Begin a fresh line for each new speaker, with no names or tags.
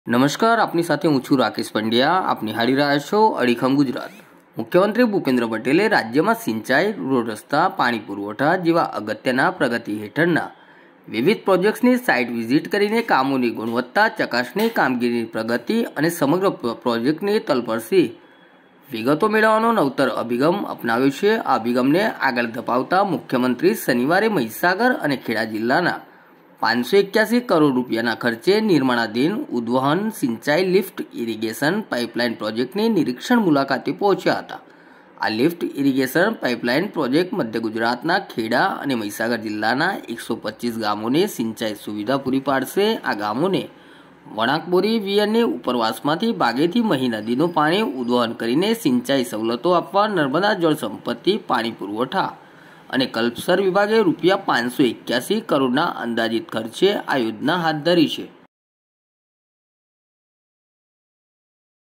નમસ્કાર, આપની સાથે હું છું રાકેશ પંડ્યા. આપ નિહાળી રહ્યા છો અડીખમ ગુજરાત. મુખ્યમંત્રી ભૂપેન્દ્ર પટેલે રાજ્યમાં સિંચાઈ, રોડ રસ્તા, પાણી પુરવઠા જેવા અગત્યના પ્રગતિ હેઠળના વિવિધ પ્રોજેક્ટ્સની સાઇટ વિઝિટ કરીને કામોની ગુણવત્તા ચકાસણી, કામગીરીની પ્રગતિ અને સમગ્ર પ્રોજેક્ટની તલપરથી વિગતો મેળવવાનો નવતર અભિગમ અપનાવ્યો છે. આ અભિગમને આગળ ધપાવતા મુખ્યમંત્રી શનિવારે મહીસાગર અને ખેડા જિલ્લાના 581 કરોડ રૂપિયાના ખર્ચે નિર્માણાધીન ઉદ્વહન સિંચાઈ લિફ્ટ ઇરિગેશન પાઇપલાઇન પ્રોજેક્ટની નિરીક્ષણ મુલાકાતે પહોંચ્યા હતા. આ લિફ્ટ ઇરિગેશન પાઇપલાઇન પ્રોજેક્ટ મધ્ય ગુજરાતના ખેડા અને મહીસાગર જિલ્લાના 125 ગામોને સિંચાઈ સુવિધા પૂરી પાડશે. આ ગામોને વણાકબોરી વિયરની ઉપરવાસમાંથી બાગેથી મહી નદીનું પાણી ઉદ્વહન કરીને સિંચાઈ સવલતો આપવા નર્મદા જળ સંપત્તિ પાણી પુરવઠા અને કલ્પસર વિભાગે રૂપિયા 581 કરોડના અંદાજિત ખર્ચે આ યોજના હાથ ધરી છે.